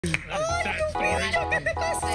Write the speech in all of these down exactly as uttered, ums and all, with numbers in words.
¿Qué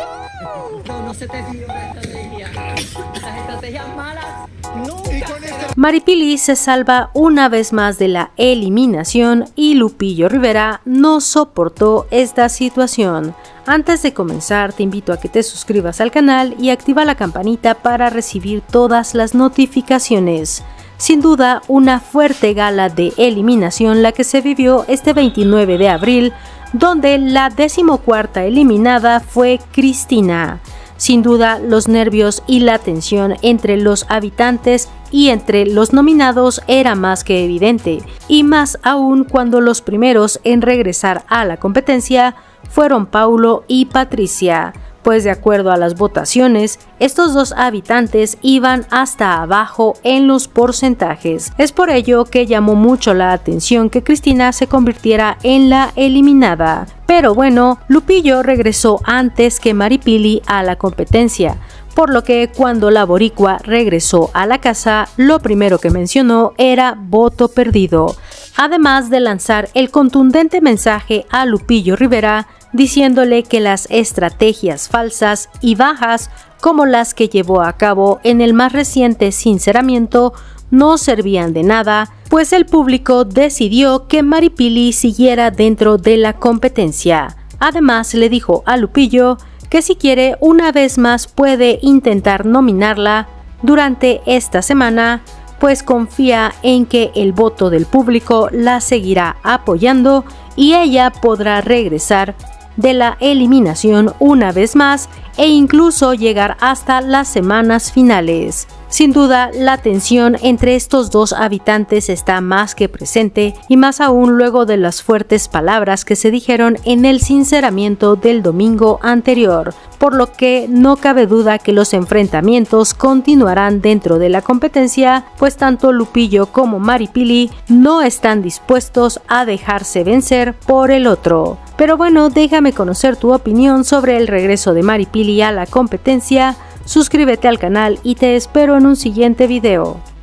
pasó? No, no se te dio la estrategia. Las estrategias malas nunca. Maripili se salva una vez más de la eliminación y Lupillo Rivera no soportó esta situación. Antes de comenzar, te invito a que te suscribas al canal y activa la campanita para recibir todas las notificaciones. Sin duda, una fuerte gala de eliminación la que se vivió este veintinueve de abril, donde la decimocuarta eliminada fue Cristina. Sin duda, los nervios y la tensión entre los habitantes y entre los nominados era más que evidente, y más aún cuando los primeros en regresar a la competencia fueron Paulo y Patricia, pues de acuerdo a las votaciones, estos dos habitantes iban hasta abajo en los porcentajes. Es por ello que llamó mucho la atención que Cristina se convirtiera en la eliminada. Pero bueno, Lupillo regresó antes que Maripili a la competencia, por lo que cuando la boricua regresó a la casa, lo primero que mencionó era voto perdido, además de lanzar el contundente mensaje a Lupillo Rivera, diciéndole que las estrategias falsas y bajas como las que llevó a cabo en el más reciente sinceramiento no servían de nada, pues el público decidió que Maripili siguiera dentro de la competencia. Además, le dijo a Lupillo que si quiere una vez más puede intentar nominarla durante esta semana, pues confía en que el voto del público la seguirá apoyando y ella podrá regresar de la eliminación una vez más e incluso llegar hasta las semanas finales. Sin duda, la tensión entre estos dos habitantes está más que presente, y más aún luego de las fuertes palabras que se dijeron en el sinceramiento del domingo anterior, por lo que no cabe duda que los enfrentamientos continuarán dentro de la competencia, pues tanto Lupillo como Maripili no están dispuestos a dejarse vencer por el otro. Pero bueno, déjame conocer tu opinión sobre el regreso de Maripili a la competencia. Suscríbete al canal y te espero en un siguiente video.